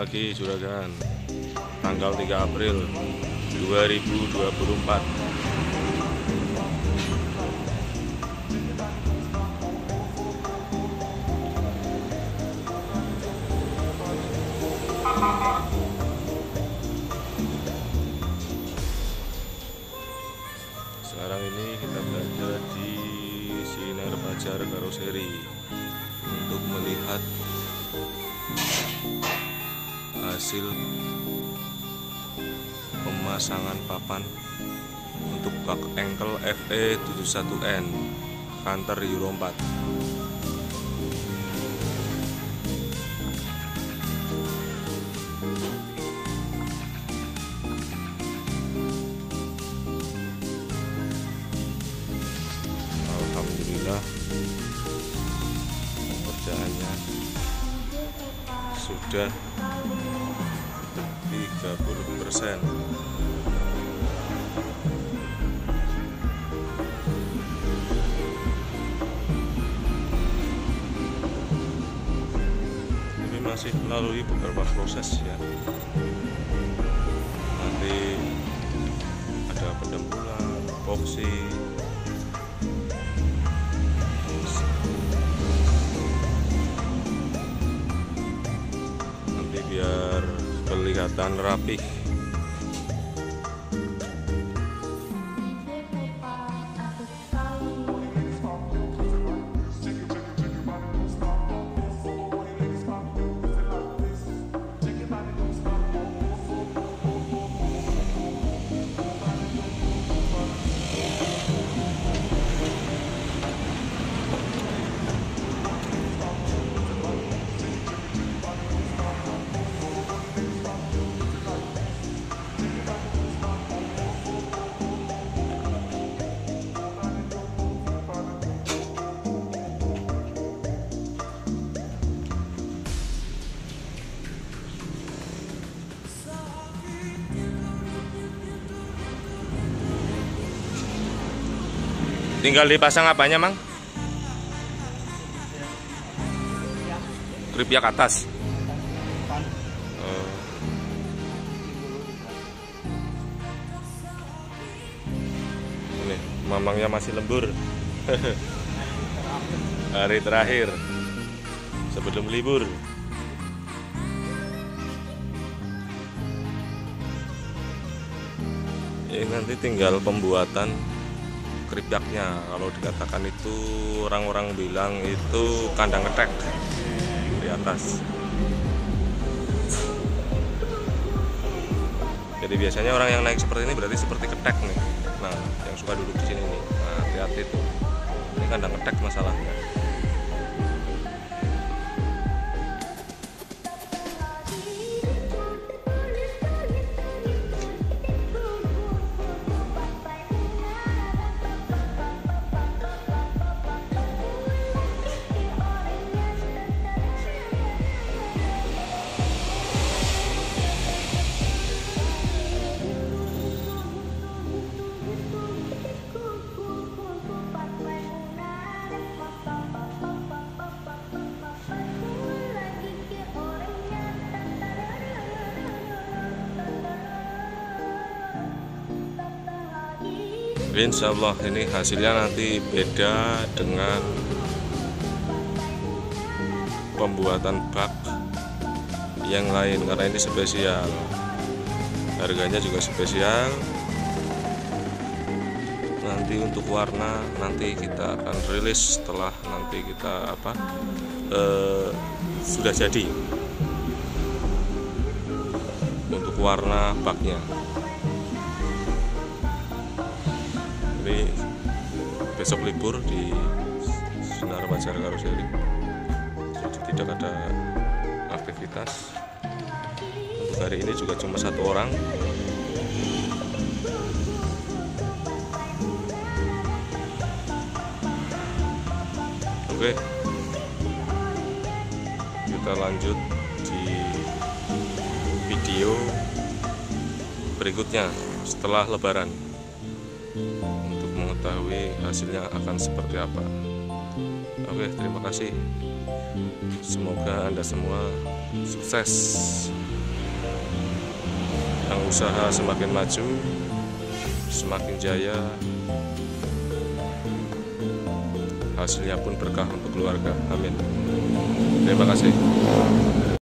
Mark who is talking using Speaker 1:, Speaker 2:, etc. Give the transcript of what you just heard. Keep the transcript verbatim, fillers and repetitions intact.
Speaker 1: pagi Juragan, tanggal tiga April dua ribu dua puluh empat. Sekarang ini kita berada di Sinar Fajar Karoseri untuk melihat hasil pemasangan papan untuk bak engkel F E tujuh puluh satu N Hunter Euro empat. Alhamdulillah pekerjaannya sudah tiga puluh persen. Ini masih melalui beberapa proses ya. Nanti ada pendempulan, epoksi, nanti biar kelihatan rapih. Tinggal dipasang apanya, Mang? Kripiak atas. Oh. Ini mamangnya masih lembur. Hari terakhir sebelum libur. Ini nanti tinggal pembuatan kripiaknya. Kalau dikatakan itu, orang-orang bilang itu kandang ketek di atas. Jadi biasanya orang yang naik seperti ini berarti seperti ketek nih. Nah, yang suka duduk di sini nih. Nah, hati-hati tuh. Ini kandang ketek masalahnya. Insya Allah ini hasilnya nanti beda dengan pembuatan bak yang lain karena ini spesial, harganya juga spesial. Nanti untuk warna nanti kita akan rilis setelah nanti kita apa eh, sudah jadi untuk warna baknya. Ini besok libur di Sinar Fajar Karoseri, jadi tidak ada aktivitas. Untuk hari ini juga cuma satu orang. Oke, kita lanjut di video berikutnya setelah Lebaran untuk mengetahui hasilnya akan seperti apa. Oke, terima kasih. Semoga Anda semua sukses. usaha semakin maju, semakin jaya, hasilnya pun berkah untuk keluarga. Amin. Terima kasih.